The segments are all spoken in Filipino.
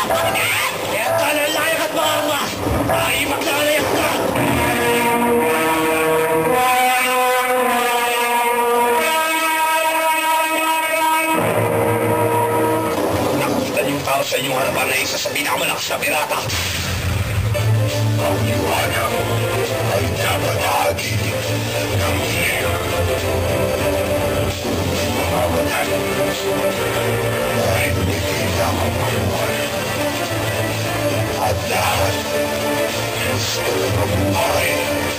Kaya talalayak at mga ay magdalayak ka! Nakita niyong tao sa inyong harapan na isa sa pinakamalakas na pirata. Ang liwanag ay napatahagi ng siya. Mamamatay ay hindi na mabuhay. At lahat gusto mabuhay.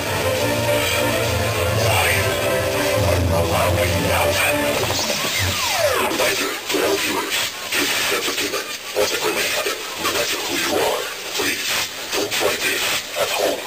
Dahil ang mamamaylakan. Reminder to all viewers, this is entertainment or the criminal matter. No matter who you are, please don't try this at home.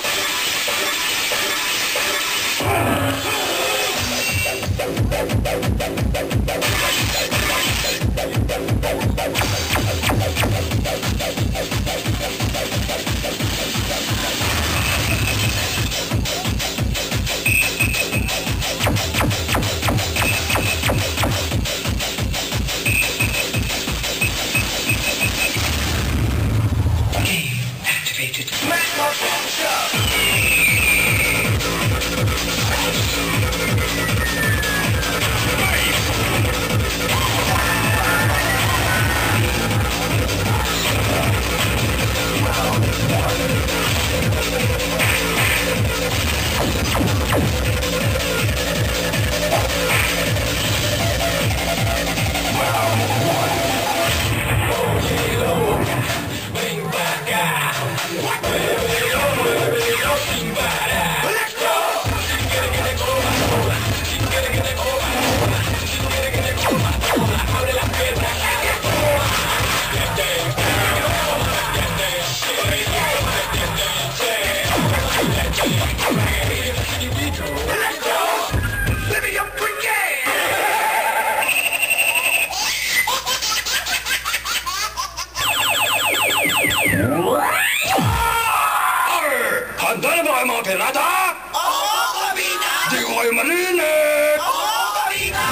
Handa na ba kayo mga pirata? Oo, Kabina! Di ko kayo marinig! Oo, Kabina!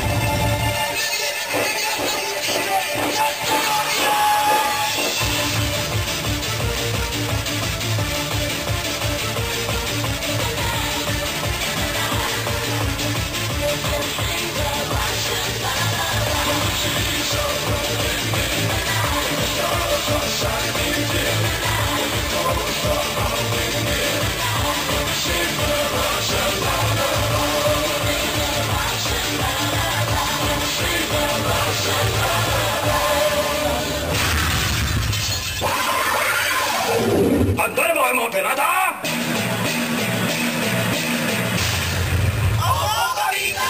Handa na ba kayo mga pirata? Oo, Kabina!